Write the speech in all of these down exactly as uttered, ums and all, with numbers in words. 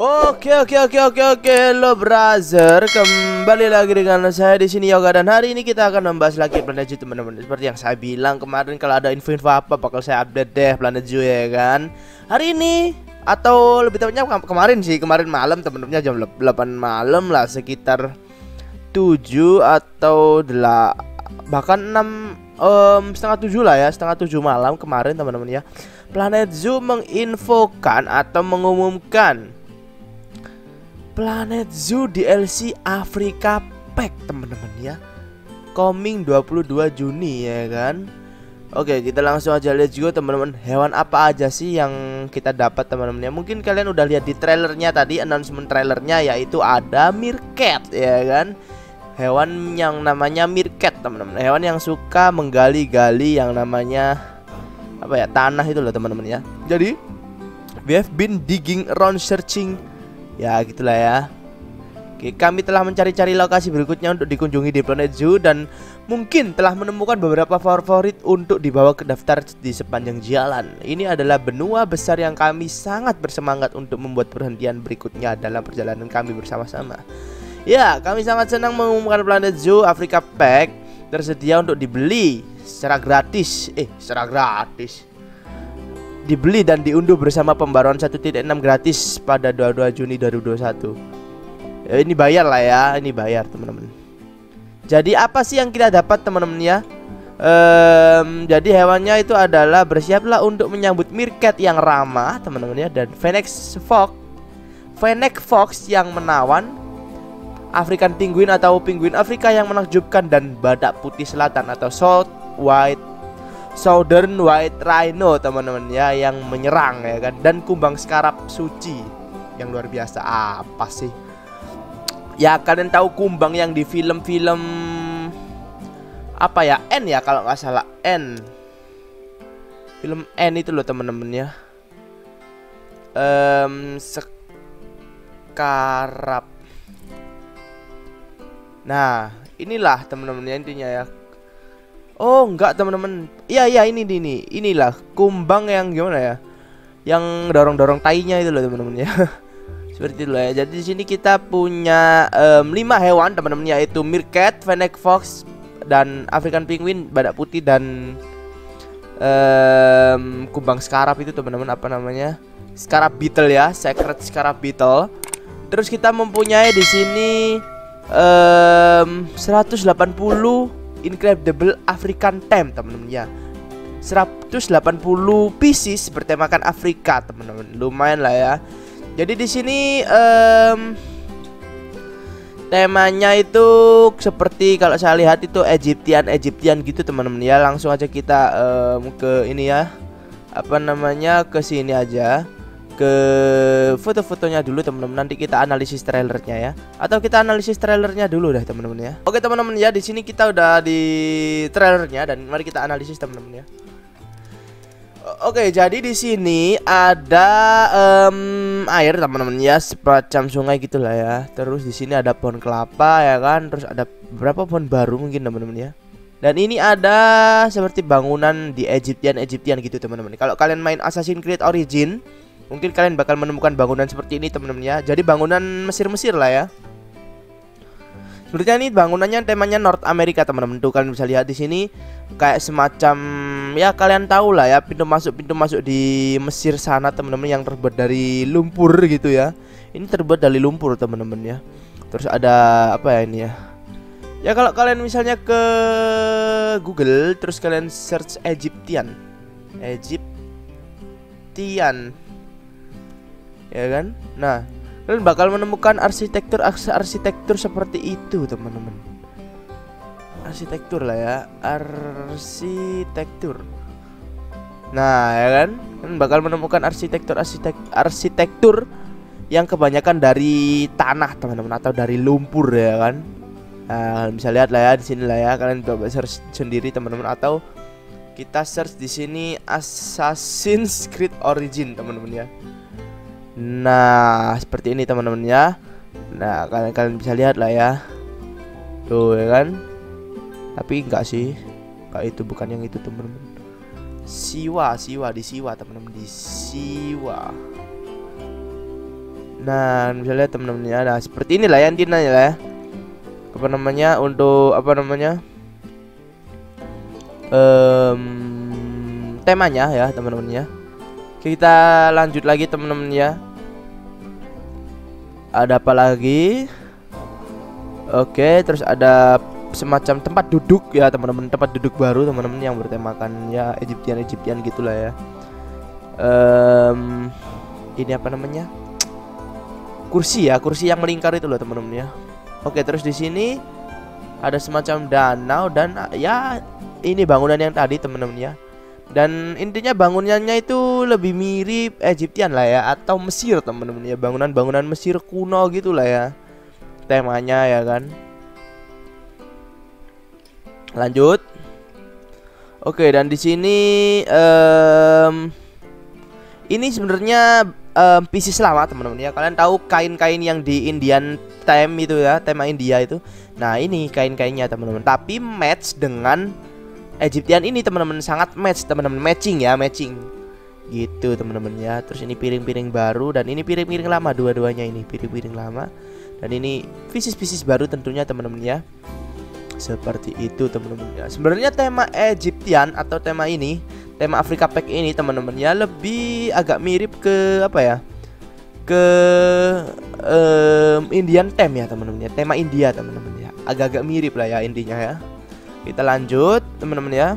Oke oke oke oke oke lo brother, kembali lagi dengan saya di sini Yoga, dan hari ini kita akan membahas lagi Planet Zoo teman-teman. Seperti yang saya bilang kemarin, kalau ada info-info apa bakal saya update deh Planet Zoo ya kan. Hari ini atau lebih tepatnya kemarin sih, kemarin malam teman-teman, jam delapan malam lah, sekitar tujuh atau delapan bahkan enam um, setengah tujuh lah ya, setengah tujuh malam kemarin teman-teman ya. Planet Zoo menginfokan atau mengumumkan Planet Zoo D L C Afrika Pack teman-teman ya, coming dua puluh dua Juni ya kan. Oke, kita langsung aja lihat juga teman-teman, hewan apa aja sih yang kita dapat teman-teman ya. Mungkin kalian udah lihat di trailernya tadi, announcement trailernya, yaitu ada meerkat ya kan. Hewan yang namanya meerkat teman-teman, hewan yang suka menggali-gali yang namanya apa ya, tanah itu loh teman-teman ya. Jadi we have been digging around searching, ya gitulah ya. Oke, kami telah mencari-cari lokasi berikutnya untuk dikunjungi di Planet Zoo, dan mungkin telah menemukan beberapa favorit untuk dibawa ke daftar di sepanjang jalan. Ini adalah benua besar yang kami sangat bersemangat untuk membuat perhentian berikutnya dalam perjalanan kami bersama-sama. Ya, kami sangat senang mengumumkan Planet Zoo Afrika Pack tersedia untuk dibeli secara gratis. Eh, secara gratis. Dibeli dan diunduh bersama pembaruan satu titik enam gratis pada dua puluh dua Juni dua ribu dua puluh satu. Ya, ini bayar lah ya, ini bayar teman-teman. Jadi apa sih yang kita dapat teman-teman ya? Ehm, jadi hewannya itu adalah bersiaplah untuk menyambut meerkat yang ramah teman-teman ya, dan fennec fox, fennec fox yang menawan, African penguin atau penguin Afrika yang menakjubkan, dan badak putih selatan atau South White Southern White Rhino teman-teman ya, yang menyerang ya kan, dan kumbang skarab suci yang luar biasa. Apa sih? Ya kalian tahu kumbang yang di film-film apa ya, N ya kalau nggak salah, N, film N itu loh teman-teman ya. Um, skarab. Nah, inilah teman-teman ya intinya ya. Oh, enggak teman-teman. Iya iya ini ini. Inilah kumbang yang gimana ya? Yang dorong-dorong tainya itu loh teman-teman ya. Seperti itu ya. Jadi di sini kita punya um, lima hewan teman-teman, yaitu meerkat, fennec fox, dan African penguin, badak putih, dan um, kumbang skarab itu teman-teman, apa namanya? Scarab beetle ya, sacred scarab beetle. Terus kita mempunyai di sini Um, seratus delapan puluh incredible African Tame teman-teman ya, seratus delapan puluh pieces bertemakan Afrika teman-teman, lumayan lah ya. Jadi di sini um, temanya itu seperti kalau saya lihat itu Egyptian Egyptian gitu teman-teman ya. Langsung aja kita um, ke ini ya, apa namanya, ke sini aja, ke foto-fotonya dulu teman-teman. Nanti kita analisis trailernya ya, atau kita analisis trailernya dulu deh teman-teman ya. Oke teman-teman ya, di sini kita udah di trailernya, dan mari kita analisis teman-teman ya. Oke, jadi di sini ada um, air teman-teman ya, semacam sungai gitulah ya. Terus di sini ada pohon kelapa ya kan, terus ada beberapa pohon baru mungkin teman-teman ya. Dan ini ada seperti bangunan di Egyptian Egyptian gitu teman-teman. Kalau kalian main Assassin's Creed Origin, mungkin kalian bakal menemukan bangunan seperti ini teman-teman ya. Jadi bangunan Mesir-Mesir lah ya. Sebenarnya ini bangunannya temanya North America teman-teman. Tuh kalian bisa lihat di sini kayak semacam ya, kalian tahu lah ya, pintu masuk pintu masuk di Mesir sana teman-teman, yang terbuat dari lumpur gitu ya. Ini terbuat dari lumpur teman-teman ya. Terus ada apa ya ini ya? Ya kalau kalian misalnya ke Google terus kalian search Egyptian, Egyptian ya kan. Nah, kalian bakal menemukan arsitektur arsitektur seperti itu teman-teman. Arsitektur lah ya, arsitektur. Nah ya kan, kalian bakal menemukan arsitektur arsitek arsitektur yang kebanyakan dari tanah teman-teman, atau dari lumpur ya kan. Nah, kalian bisa lihat lah ya di sini lah ya, kalian coba search sendiri teman-teman, atau kita search di sini Assassin's Creed Origin teman-teman ya. Nah seperti ini teman-teman ya. Nah kalian kalian bisa lihat lah ya, tuh ya kan. Tapi enggak sih, enggak, itu bukan yang itu teman-teman. Siwa, Siwa di Siwa teman-teman, di Siwa. Nah, misalnya teman-teman ya, nah seperti inilah ya intinya ya. Apa namanya untuk apa namanya um, temanya ya teman-teman ya. Kita lanjut lagi teman-teman ya. Ada apa lagi? Oke, terus ada semacam tempat duduk ya teman-teman, tempat duduk baru teman-teman yang bertemakan ya Egyptian Egyptian gitulah ya. Um, ini apa namanya? Kursi ya, kursi yang melingkar itu loh teman-teman ya. Oke, terus di sini ada semacam danau dan ya ini bangunan yang tadi teman-teman ya. Dan intinya bangunannya itu lebih mirip Egyptian lah ya, atau Mesir teman-teman ya, bangunan-bangunan Mesir kuno gitulah ya temanya ya kan. Lanjut. Oke, dan di sini um, ini sebenarnya um, pieces lama teman-teman ya. Kalian tahu kain-kain yang di Indian theme itu ya, tema India itu. Nah, ini kain-kainnya teman-teman, tapi match dengan Egyptian ini teman-teman, sangat match teman-teman, matching ya, matching. Gitu teman-teman ya. Terus ini piring-piring baru dan ini piring-piring lama, dua-duanya ini piring-piring lama. Dan ini pieces-pieces baru tentunya teman-teman ya. Seperti itu teman-teman ya. Sebenarnya tema Egyptian atau tema ini, tema Afrika Pack ini teman-teman ya, lebih agak mirip ke apa ya, ke um, Indian theme ya teman-teman ya, tema India teman-teman ya, agak-agak mirip lah ya intinya ya. Kita lanjut teman-teman ya.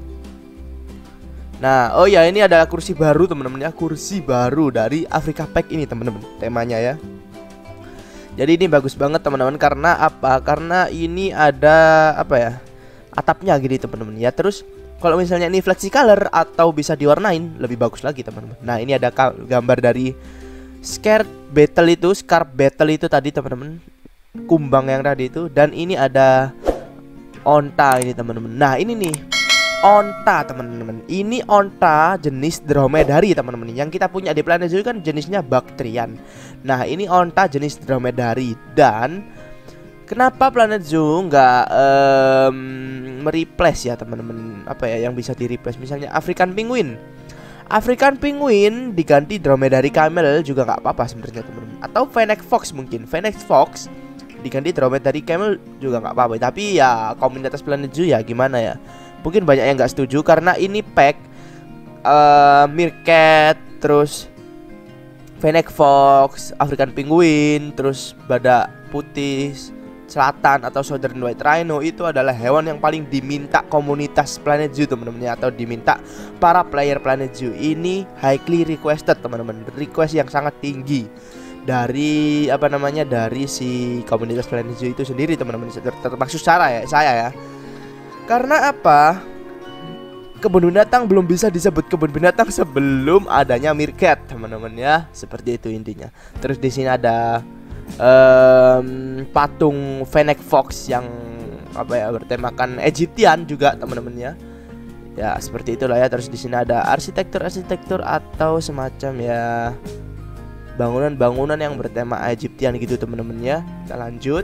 Nah, oh ya, ini adalah kursi baru teman-teman ya, kursi baru dari Afrika Pack ini teman-teman, temanya ya. Jadi ini bagus banget teman-teman, karena apa? Karena ini ada apa ya, atapnya gini teman-teman ya. Terus kalau misalnya ini flexi color atau bisa diwarnain lebih bagus lagi teman-teman. Nah, ini ada gambar dari Scarf Battle itu, Scarf Battle itu tadi teman-teman, kumbang yang tadi itu. Dan ini ada onta ini teman-teman. Nah, ini nih onta teman-teman. Ini onta jenis dromedari teman-teman. Yang kita punya di planet Zoo kan jenisnya Bactrian. Nah, ini onta jenis dromedari. Dan kenapa planet Zoo nggak um, mereplace ya teman-teman, apa ya yang bisa di-replace? Misalnya African Penguin. African Penguin diganti dromedari camel juga nggak apa-apa sebenarnya teman-teman. Atau Fennec Fox mungkin. Fennec Fox diganti dromedari camel juga nggak apa-apa. Tapi ya komunitas planet Zoo ya gimana ya, mungkin banyak yang nggak setuju karena ini pack uh, meerkat, terus Fennec Fox, African Penguin, terus badak putih selatan atau Southern White Rhino itu adalah hewan yang paling diminta komunitas Planet Zoo teman-teman ya, atau diminta para player Planet Zoo. Ini highly requested teman-teman, request yang sangat tinggi dari apa namanya, dari si komunitas Planet Zoo itu sendiri teman-teman, termasuk saya ya, saya ya. Karena apa? Kebun binatang belum bisa disebut kebun binatang sebelum adanya meerkat, teman-teman ya. Seperti itu intinya. Terus di sini ada um, patung Fennec Fox yang apa ya, bertemakan Egyptian juga, teman-teman ya. Ya, seperti itulah ya. Terus di sini ada arsitektur-arsitektur atau semacam ya bangunan-bangunan yang bertema Egyptian gitu, teman-teman ya. Kita lanjut.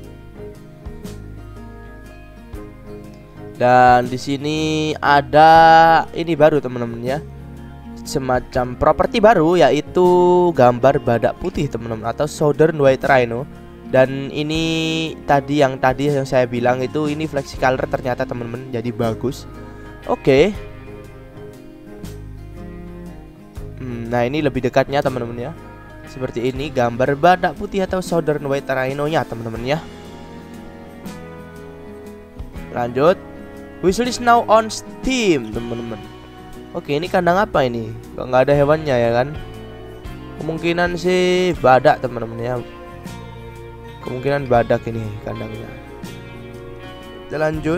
Dan di sini ada ini baru teman-teman ya, semacam properti baru, yaitu gambar badak putih teman-teman, atau Southern White Rhino. Dan ini tadi yang tadi yang saya bilang itu, ini flexi color ternyata teman-teman, jadi bagus. Oke. hmm, Nah, ini lebih dekatnya teman-teman ya. Seperti ini gambar badak putih atau Southern White Rhino nya teman-teman ya. Lanjut. Wishlist now on Steam teman-teman. Oke, ini kandang apa ini? Kok nggak ada hewannya ya kan? Kemungkinan sih badak teman-teman ya. Kemungkinan badak ini kandangnya. Kita lanjut.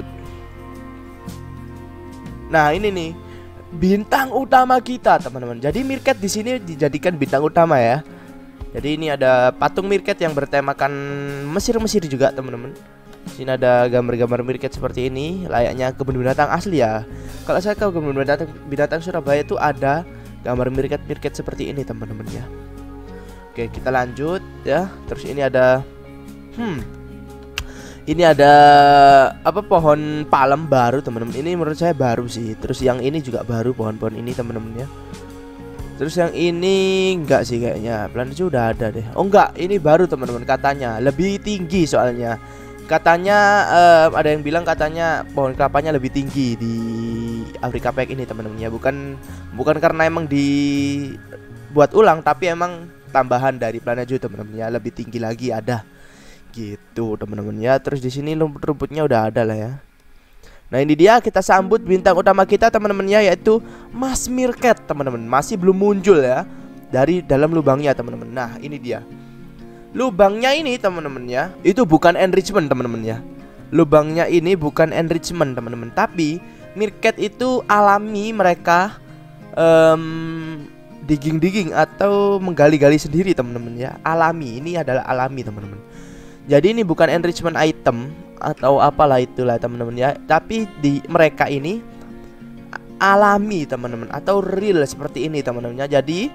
Nah, ini nih bintang utama kita teman-teman. Jadi meerkat di sini dijadikan bintang utama ya. Jadi ini ada patung meerkat yang bertemakan Mesir-Mesir juga teman-teman. Sini ada gambar-gambar meerkat seperti ini, layaknya kebun binatang asli ya. Kalau saya ke kebun binatang binatang Surabaya itu ada gambar meerkat-meerkat seperti ini teman-teman ya. Oke, kita lanjut ya. Terus ini ada hmm ini ada apa, pohon palem baru teman-teman. Ini menurut saya baru sih. Terus yang ini juga baru, pohon-pohon ini teman-teman ya. Terus yang ini enggak sih kayaknya. Planet Zoo udah ada deh. Oh enggak, ini baru teman-teman katanya. Lebih tinggi soalnya. Katanya um, ada yang bilang katanya pohon kelapanya lebih tinggi di Afrika Pack ini teman-teman ya. Bukan bukan karena emang dibuat ulang, tapi emang tambahan dari Planet Zoo teman-teman ya. Lebih tinggi lagi ada. Gitu teman-teman ya. Terus di sini rumput-rumputnya udah ada lah ya. Nah ini dia kita sambut bintang utama kita teman-teman ya, yaitu Mas Meerkat teman-teman. Masih belum muncul ya dari dalam lubangnya teman-teman. Nah ini dia lubangnya ini teman-teman ya. Itu bukan enrichment teman-teman ya. Lubangnya ini bukan enrichment teman-teman, tapi Meerkat itu alami, mereka um, digging-digging atau menggali-gali sendiri teman-teman ya. Alami, ini adalah alami teman-teman. Jadi ini bukan enrichment item atau apalah itulah teman-teman ya, tapi di mereka ini alami teman-teman atau real seperti ini teman-teman ya. Jadi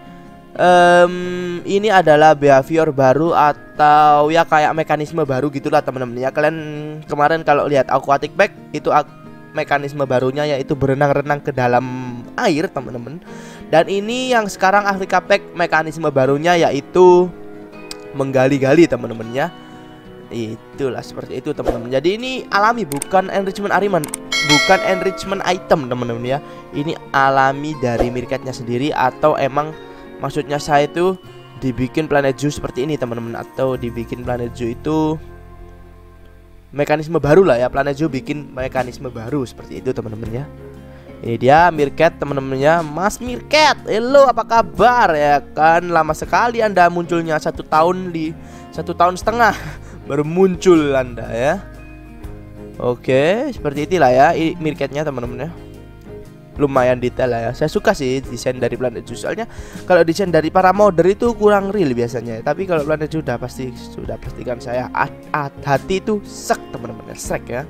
um, ini adalah behavior baru atau ya kayak mekanisme baru gitulah teman-teman ya. Kalian kemarin kalau lihat aquatic bag itu mekanisme barunya yaitu berenang-renang ke dalam air teman-teman. Dan ini yang sekarang Afrika Pack mekanisme barunya yaitu menggali-gali teman-teman ya. Itulah seperti itu teman-teman. Jadi ini alami, bukan enrichment ariman, bukan enrichment item teman-teman ya. Ini alami dari Meerkatnya sendiri, atau emang maksudnya saya itu dibikin Planet Zoo seperti ini teman-teman, atau dibikin Planet Zoo itu mekanisme baru lah ya. Planet Zoo bikin mekanisme baru seperti itu teman-teman ya. Ini dia Meerkat teman-teman ya. Mas Meerkat, halo apa kabar ya kan? Lama sekali Anda munculnya, satu tahun di satu tahun setengah baru muncul Anda ya. Oke, seperti itulah ya Meerkatnya teman-teman ya. Lumayan detail lah ya. Saya suka sih desain dari Planet Zoo. Soalnya kalau desain dari para modder itu kurang real biasanya. Tapi kalau Planet Zoo sudah pasti sudah pastikan saya hati itu sek teman-teman ya, sek ya.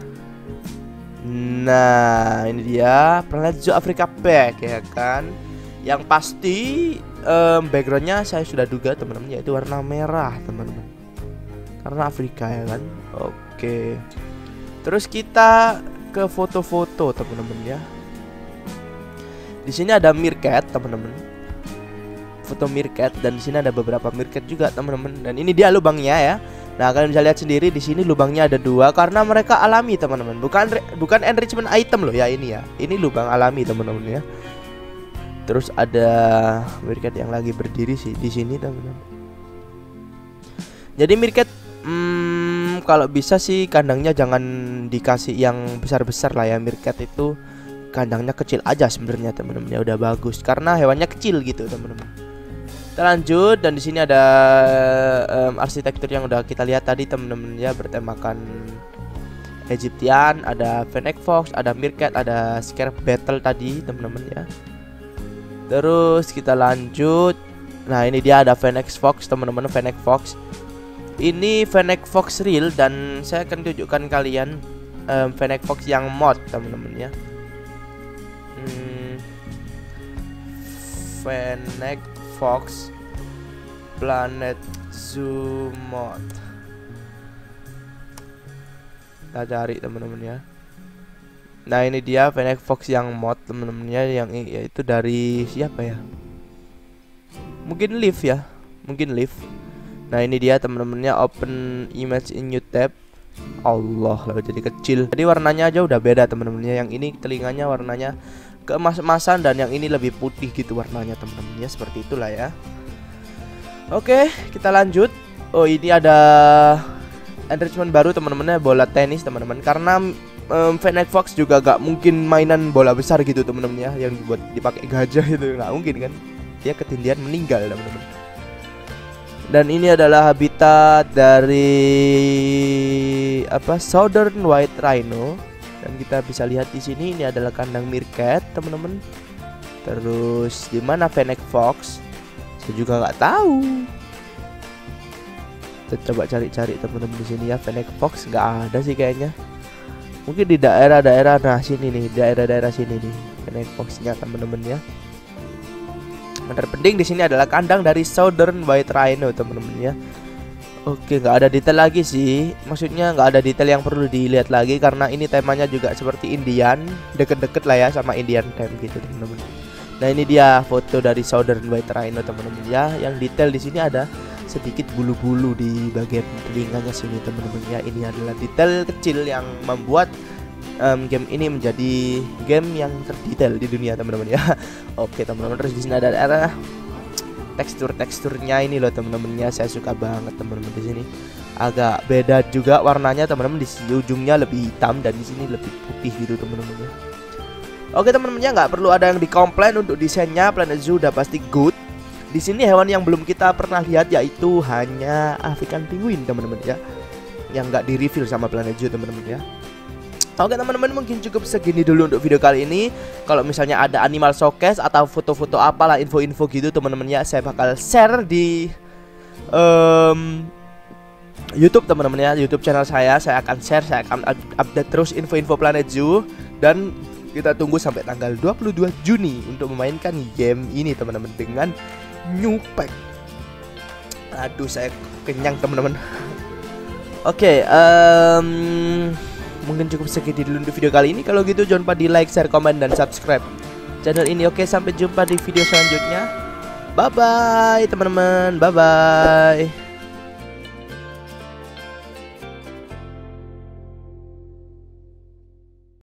Nah, ini dia Planet Zoo Afrika Pack ya kan. Yang pasti um, backgroundnya saya sudah duga teman-teman, yaitu warna merah teman-teman, karena Afrika ya kan. Oke. Terus kita ke foto-foto teman-teman ya. Di sini ada Meerkat teman-teman. Foto Meerkat, dan di sini ada beberapa Meerkat juga teman-teman. Dan ini dia lubangnya ya. Nah, kalian bisa lihat sendiri di sini lubangnya ada dua karena mereka alami teman-teman. Bukan bukan enrichment item loh ya ini ya. Ini lubang alami teman-teman ya. Terus ada Meerkat yang lagi berdiri sih di sini teman-teman. Jadi Meerkat Hmm, kalau bisa sih kandangnya jangan dikasih yang besar-besar lah ya. Meerkat itu kandangnya kecil aja sebenarnya teman-teman ya, udah bagus karena hewannya kecil gitu teman-teman. Kita lanjut, dan di sini ada um, arsitektur yang udah kita lihat tadi teman-teman ya, bertemakan Egyptian. Ada Fennec Fox, ada Meerkat, ada Scarab Beetle tadi teman-teman ya. Terus kita lanjut. Nah ini dia ada Fennec Fox teman-teman, Fennec Fox. Ini Fennec Fox real, dan saya akan tunjukkan kalian um, Fennec Fox yang mod teman-teman ya. hmm, Fennec Fox Planet Zoo mod. Kita cari teman-teman ya. Nah ini dia Fennec Fox yang mod teman-teman ya, yang yaitu dari siapa ya? Mungkin Live ya, mungkin Live. Nah ini dia teman-temannya, open image in new tab. Allah lah jadi kecil. Jadi warnanya aja udah beda teman-temannya. Yang ini telinganya warnanya keemas-emasan, dan yang ini lebih putih gitu warnanya teman-temannya, seperti itulah ya. Oke, kita lanjut. Oh ini ada enrichment baru teman-temannya, bola tenis teman-teman. Karena um, Fennec Fox juga gak mungkin mainan bola besar gitu teman-teman ya, yang buat dipakai gajah itu nggak mungkin kan. Dia ketindihan meninggal teman-teman. Dan ini adalah habitat dari apa Southern White Rhino, dan kita bisa lihat di sini ini adalah kandang Meerkat teman-teman. Terus di mana Fennec Fox? Saya juga nggak tahu. Kita coba cari-cari teman-teman di sini ya. Fennec Fox nggak ada sih kayaknya. Mungkin di daerah-daerah, nah sini nih, daerah-daerah sini nih Fennec Fox-nya teman-teman ya. Yang terpenting di sini adalah kandang dari Southern White Rhino teman-teman ya. Oke, nggak ada detail lagi sih. Maksudnya nggak ada detail yang perlu dilihat lagi karena ini temanya juga seperti Indian, deket-deket lah ya sama Indian time gitu teman-teman. Nah ini dia foto dari Southern White Rhino teman-teman ya. Yang detail di sini ada sedikit bulu-bulu di bagian telinganya sini teman-teman ya. Ini adalah detail kecil yang membuat um, game ini menjadi game yang terdetail di dunia teman-teman ya. Oke teman-teman, terus di sini ada ada tekstur-teksturnya ini loh teman-teman ya. Saya suka banget teman-teman di sini. Agak beda juga warnanya teman-teman, di ujungnya lebih hitam dan di sini lebih putih gitu teman-teman ya. Oke teman-teman ya, nggak perlu ada yang dikomplain untuk desainnya. Planet Zoo udah pasti good. Di sini hewan yang belum kita pernah lihat yaitu hanya African Penguin teman-teman ya, yang nggak di reveal sama Planet Zoo teman-teman ya. Oke teman-teman, mungkin cukup segini dulu untuk video kali ini. Kalau misalnya ada animal showcase atau foto-foto apalah, info-info gitu teman-teman ya, saya bakal share di um, YouTube teman-teman ya. YouTube channel saya, saya akan share, saya akan update terus info-info Planet Zoo. Dan kita tunggu sampai tanggal dua puluh dua Juni untuk memainkan game ini teman-teman dengan new pack. Aduh saya kenyang teman-teman. Oke, okay, um, mungkin cukup segini dulu untuk video kali ini. Kalau gitu jangan lupa di like, share, komen, dan subscribe channel ini. Oke, sampai jumpa di video selanjutnya. Bye bye teman-teman, bye bye.